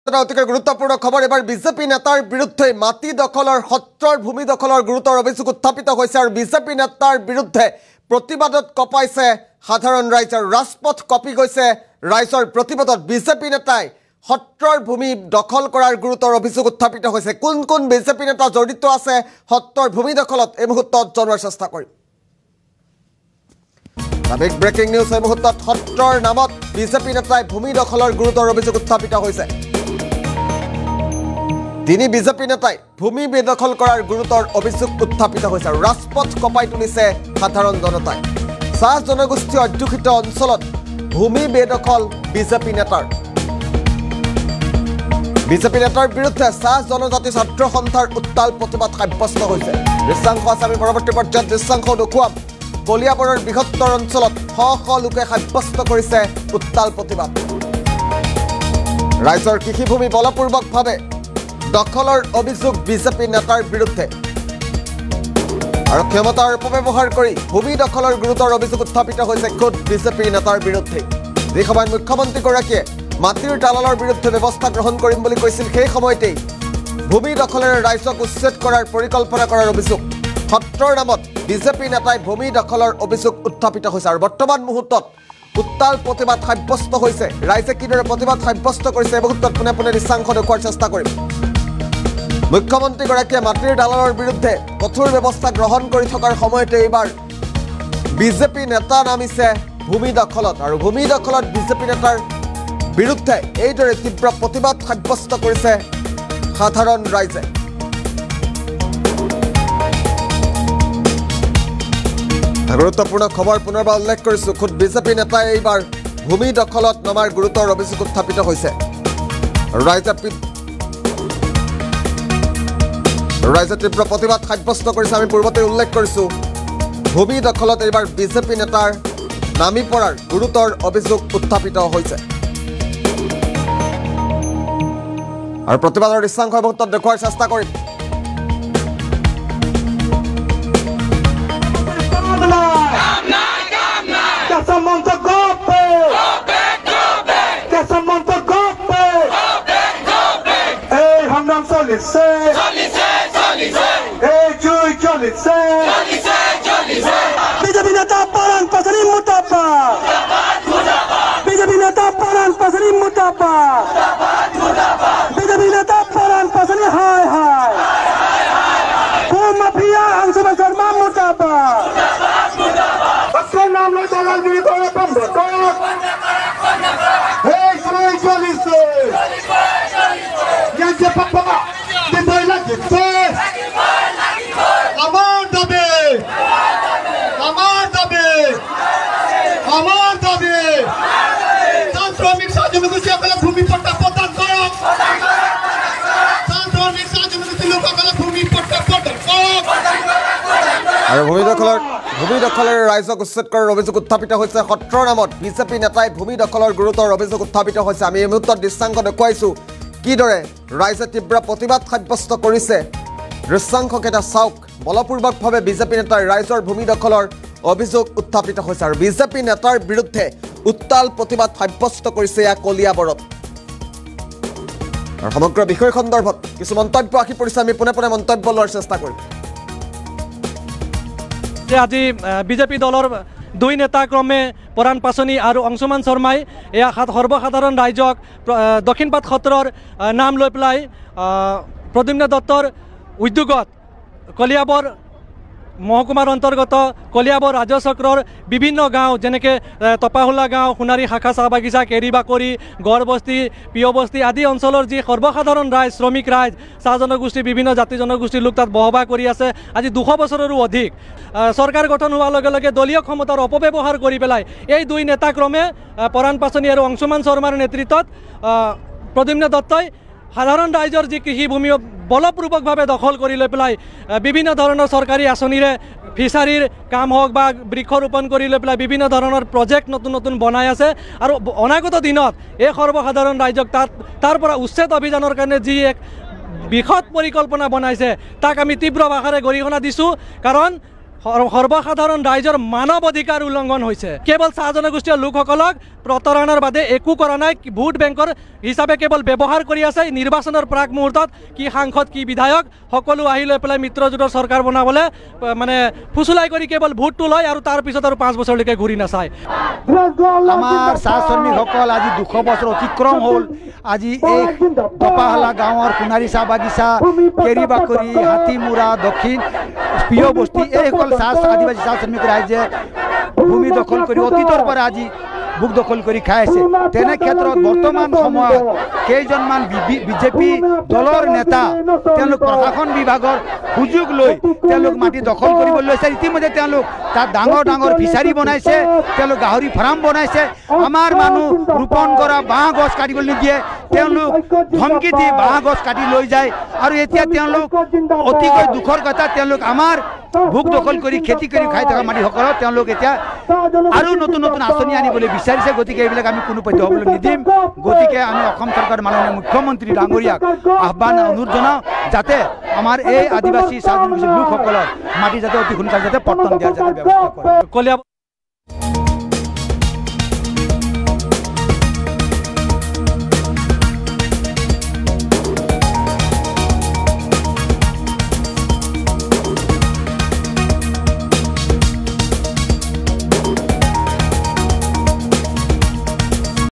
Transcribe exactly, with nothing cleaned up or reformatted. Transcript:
অতিকে গুৰুত্বপূৰ্ণ খবৰ এবাৰ বিজেপি নেতাৰ বিৰুদ্ধে মাটি দখলৰ সত্ৰৰ ভূমি দখলৰ গুৰুতৰ অভিযোগ উত্থাপিত হৈছে আৰু বিজেপি নেতাৰ বিৰুদ্ধে প্ৰতিবাদত কপাইছে সাধাৰণ ৰাইজ আৰু ৰাজপথ কপি গৈছে ৰাইজৰ প্ৰতিবাদত বিজেপি নেতাই সত্ৰৰ ভূমি দখল কৰাৰ গুৰুতৰ অভিযোগ উত্থাপিত হৈছে কোন কোন বিজেপি নেতা জড়িত আছে সত্ৰৰ ভূমি দখলত এই মুহূৰ্তত জনোৱাৰ চেষ্টা কৰিম বিগ ব্ৰেকিং নিউজ এই মুহূৰ্তত সত্ৰৰ নামত বিজেপি নেতাই ভূমি দখলৰ গুৰুতৰ অভিযোগ উত্থাপিত হৈছে তিনি বিজেপি নেতাই ভূমি বেদখল কৰাৰ গুৰুতৰ অভিযোগ উত্থাপিত হৈছে আৰু ৰাজপথ কপাই তুলিছে সাধাৰণ জনতাই চাহ জনগোষ্ঠী অধ্যুষিত অঞ্চলত ভূমি বেদখল বিজেপি নেতাৰ বিজেপি নেতাৰ বিৰুদ্ধে চাহ জনজাতি ছাত্ৰ সন্থাৰ উত্তাল প্ৰতিবাদ সাব্যস্ত হৈছে দৃশ্যাংশ আছে আমি পৰৱৰ্তী পৰ্যায়ত দৃশ্যাংশ দেখুৱাম কলিয়াবৰৰ বৃহত্তৰ অঞ্চলত শ শ লোকে সাব্যস্ত কৰিছে উত্তাল প্ৰতিবাদ ৰাইজৰ কৃষিভূমি বলপূৰ্বকভাৱে দখলৰ অভিযোগ বিজেপি নেতাৰ বিৰুদ্ধে আৰু ক্ষমতাৰ অপব্যৱহাৰ কৰি ভূমি দখলৰ গুৰুতৰ অভিযোগ উত্থাপিত হৈছে খুদ বিজেপি নেতাৰ বিৰুদ্ধে যি সময়ত মুখ্যমন্ত্ৰীগৰাকীয়ে মাটিৰ দালালৰ বিৰুদ্ধে ব্যৱস্থা গ্ৰহণ কৰিম বুলি কৈছিল সেই সময়তেই ভূমি দখলেৰে ৰাইজক উচ্ছেদ কৰাৰ পৰিকল্পনা কৰাৰ অভিযোগ সত্ৰৰ নামত বিজেপি নেতাই ভূমি দখলৰ অভিযোগ উত্থাপিত হৈছে আৰু বৰ্তমান মুহূৰ্তত উত্তাল প্ৰতিবাদ সাব্যস্ত হৈছে ৰাইজে কিদৰে প্ৰতিবাদ সাব্যস্ত কৰিছে এই মুহূৰ্তত পোনে পোনে দৃশ্যাংশ দেখুৱাৰ চেষ্টা কৰিম মুখ্যমন্ত্ৰীগৰাকীয়ে মাটিৰ দালালৰ বিৰুদ্ধে কঠোৰ ব্যৱস্থা গ্ৰহণ কৰি থকাৰ সময়তে এইবাৰ বিজেপি নেতা নামিছে ভূমি দখলত আৰু ভূমি দখলত বিজেপি নেতাৰ বিৰুদ্ধে এইদৰে তীব্ৰ প্ৰতিবাদ সাব্যস্ত কৰিছে সাধাৰণ ৰাইজে গুৰুত্বপূৰ্ণ খবৰ পুনৰবাৰ উল্লেখ কৰিছো খুদ বিজেপি নেতাই এইবাৰ ভূমি দখলত নমাৰ গুৰুতৰ অভিযোগ উত্থাপিত হৈছে ৰাইজে ৰাইজে তীব্ৰ প্ৰতিবাদ সাব্যস্ত কৰিছে আমি পূৰ্বতে উল্লেখ কৰিছো ভূমি দখলত এইবাৰ বিজেপি নেতাৰ নামি পৰাৰ গুৰুতৰ অভিযোগ উত্থাপিত হৈছে আৰু প্ৰতিবাদৰ দৃশ্যাংশ মুহূৰ্তত দেখুৱাৰ চেষ্টা কৰিম বিজেপি নেতা পালন পাচনি মুতাপা বিজেপি নেতা পালন পাচনি মুতাপা বিজেপি নেতা পালন পাচনি হায় হায় ভূমাফিয়া অংশুমান শৰ্মা মুতাপা অক্ষৰ নাম লৈ দলালগিৰি কৰা বন্ধ কৰক এই শ্রী চলিছে ইয়াতে পাপা দিবই লাগিছে আমার দাবি আমার দাবি আমার দাবি শ্রমিক সাহায্যমুখী সকলে ভূমি পট্টা প্রদান করক শ্রমিক সাহায্যমুখী লোকসকলে ভূমি পট্টা প্রদান করক আৰু ভূমি দখলৰ ভূমি দখলেৰে ৰাইজক উচ্ছেদ কৰাৰ অভিযোগ উত্থাপিত হৈছে সত্ৰৰ নামত বিজেপি নেতাই ভূমি দখলৰ গুৰুতৰ অভিযোগ উত্থাপিত হৈছে আমি এই মুহূৰ্তত দৃশ্যাংশ দেখুৱাইছো কিদৰে ৰাইজে তীব্ৰ প্ৰতিবাদ সাব্যস্ত কৰিছে দৃশ্যাংশকেইটা চাওক বলপূৰ্বকভাৱে বিজেপি নেতাৰ ৰাইজৰ ভূমি দখলৰ অভিযোগ উত্থাপিত হৈছে আৰু বিজেপি নেতাৰ বিৰুদ্ধে উত্তাল প্ৰতিবাদ সাব্যস্ত কৰিছে এয়া কলিয়াবৰত আৰু সমগ্ৰ বিষয় সন্দৰ্ভত কিছু মন্তব্য আহি পৰিছে আমি পোনে পোনে মন্তব্য লোৱাৰ চেষ্টা কৰিম আজি বিজেপি দলৰ দুই নেতা ক্ৰমে পৰাণ পাচনি আৰু অংশুমান শৰ্মাই এয়া সৰ্বসাধাৰণ ৰাইজক দক্ষিণপাট সত্ৰৰ নাম লৈ পেলাই প্ৰদ্যুম্ন দত্তৰ উদ্যোগত কলিয়াবৰ মহকুমাৰ অন্তৰ্গত কলিয়াবৰ ৰাজচক্ৰৰ বিভিন্ন গাঁও যেনেকৈ তপাহোলা গাঁও সোণাৰী শাখা চাহ বাগিচা কেৰিবাকৰি গড়বস্তি পিয়বস্তি আদি অঞ্চলৰ যি সৰ্বসাধাৰণ ৰাইজ শ্ৰমিক ৰাইজ চাহ জনগোষ্ঠী বিভিন্ন জাতি জনগোষ্ঠীৰ লোক তাত বসবাস কৰি আছে আজি দুশ বছৰৰো অধিক চৰকাৰ গঠন হোৱাৰ লগে লগে দলীয় ক্ষমতাৰ অপব্যৱহাৰ কৰি পেলাই এই দুই নেতা ক্ৰমে পৰাণ পাচনি আৰু অংশুমান শৰ্মাৰ নেতৃত্বত প্ৰদ্যুম্ন দত্তই সাধাৰণ ৰাইজৰ যি কৃষিভূমি বলপূৰ্বকভাৱে দখল কৰি লৈ পেলাই বিভিন্ন ধৰণৰ চৰকাৰী আঁচনিৰে ফিচাৰীৰ কাম হওক বা বৃক্ষৰোপণ কৰি লৈ পেলাই বিভিন্ন ধৰণৰ প্ৰজেক্ট নতুন নতুন বনাই আছে আৰু অনাগত দিনত এই সৰ্বসাধাৰণ ৰাইজক তাত তাৰ পৰা উচ্ছেদ অভিযানৰ কাৰণে যি এক বৃহৎ পৰিকল্পনা বনাইছে তাক আমি তীব্ৰ ভাষাৰে গৰিহণা দিছোঁ কাৰণ সৰ- সৰ্বসাধাৰণ ৰাইজৰ মানৱ অধিকাৰ উলংঘন হৈছে। কেৱল চাহ জনগোষ্ঠীয় লোকসকলক প্ৰতাৰণাৰ বাদে একো কৰা নাই। ভোট বেংকৰ হিচাপে কেৱল ব্যৱহাৰ কৰি আছে। নিৰ্বাচনৰ প্ৰাক মুহূৰ্তত কি সাংসদ কি বিধায়ক সকলো আহি লৈ পেলাই মিত্ৰজোঁটৰ চৰকাৰ বনাবলৈ আহ, মানে ফুচুলাই কৰি কেৱল ভোটটো লয় আৰু তাৰ পিছত আৰু পাঁচ বছৰলৈকে ঘূৰি নাচায়। আমাৰ চাহ শ্ৰমিকসকল আজি দুশ বছৰ অতিক্ৰম হ'ল। আজি এই টপাহালা গাঁৱৰ সোণাৰী চাহ বাগিচা, কেৰিবাকৰি, হাতীমূৰা, দক্ষিণ প্ৰিয় বস্তি এইসকল চাহ আদিবাসী চাহ শ্ৰমিক ৰাইজে ভূমি দখল কৰি অতীতৰ পৰা আজি বুক দখল কৰি খাই আছে। তেনে ক্ষেত্ৰত বৰ্তমান সময়ত কেইজনমান বিজেপি দলৰ নেতা তেওঁলোক প্ৰশাসন বিভাগৰ সুযোগ লৈ তেওঁলোক মাটি দখল কৰিবলৈ লৈছে। ইতিমধ্যে তেওঁলোক তাত ডাঙৰ ডাঙৰ ফিচাৰী বনাইছে, তেওঁলোক গাহৰি ফাৰ্ম বনাইছে। আমাৰ মানুহ ৰোপণ কৰা বাঁহ গছ কাটিবলৈ নিদিয়ে, তেওঁলোক ধমকি দি বাঁহ গছ কাটি লৈ যায়। আৰু এতিয়া তেওঁলোক অতিকৈ দুখৰ কথা, তেওঁলোক আমাৰ ভোগ দখল কৰি খেতি কৰি খাই থকা মাটিসকলক তেওঁলোক এতিয়া আৰু নতুন নতুন আঁচনি আনিবলৈ বিচাৰিছে। গতিকে এইবিলাক আমি কোনো পধ্যে হ'বলৈ নিদিম। গতিকে আমি অসম চৰকাৰৰ মাননীয় মুখ্যমন্ত্ৰী ডাঙৰীয়াক আহ্বান অনুৰোধ জনাওঁ যাতে আমাৰ এই আদিবাসী চাহ জনগোষ্ঠীৰ লোকসকলৰ মাটি যাতে অতি সোনকালে যাতে পট্টন দিয়াৰ যাতে ব্যৱস্থা কৰে। কলিয়া